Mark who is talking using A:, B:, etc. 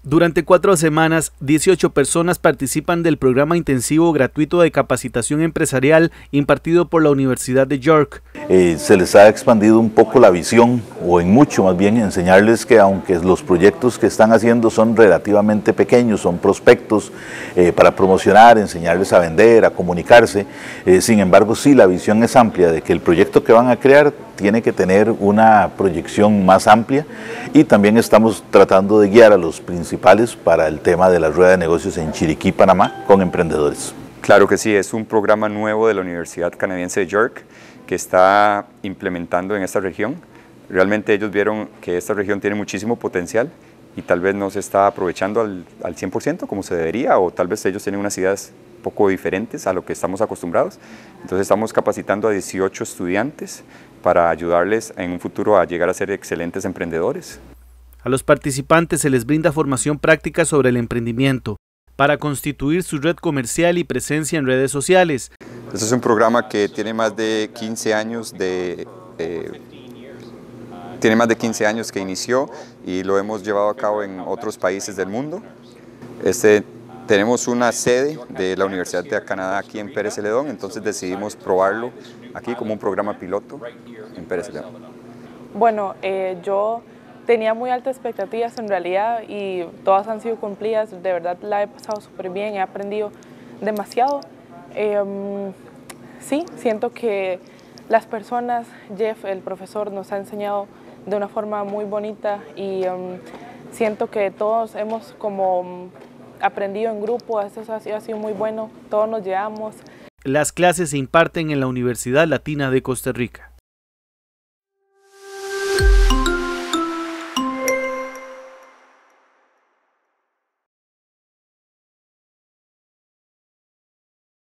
A: Durante 4 semanas, 18 personas participan del programa intensivo gratuito de capacitación empresarial impartido por la Universidad de York.
B: Se les ha expandido un poco la visión, o en mucho más bien, enseñarles que aunque los proyectos que están haciendo son relativamente pequeños, son prospectos para promocionar, enseñarles a vender, a comunicarse, sin embargo sí, la visión es amplia de que el proyecto que van a crear tiene que tener una proyección más amplia, y también estamos tratando de guiar a los principales para el tema de la rueda de negocios en Chiriquí, Panamá, con emprendedores.
C: Claro que sí, es un programa nuevo de la Universidad Canadiense de York que está implementando en esta región. Realmente ellos vieron que esta región tiene muchísimo potencial y tal vez no se está aprovechando al 100% como se debería, o tal vez ellos tienen unas ideas un poco diferentes a lo que estamos acostumbrados. Entonces estamos capacitando a 18 estudiantes para ayudarles en un futuro a llegar a ser excelentes emprendedores.
A: A los participantes se les brinda formación práctica sobre el emprendimiento para constituir su red comercial y presencia en redes sociales.
C: Este es un programa que tiene más de 15 años que inició y lo hemos llevado a cabo en otros países del mundo. Tenemos una sede de la Universidad de Canadá aquí en Pérez Celedón, entonces decidimos probarlo aquí como un programa piloto en Pérez Celedón.
D: Bueno, yo tenía muy altas expectativas en realidad y todas han sido cumplidas. De verdad la he pasado súper bien, he aprendido demasiado. Sí, siento que las personas, Jeff, el profesor, nos ha enseñado de una forma muy bonita y siento que todos hemos como aprendido en grupo. Esto ha sido muy bueno, todos nos llevamos.
A: Las clases se imparten en la Universidad Latina de Costa Rica.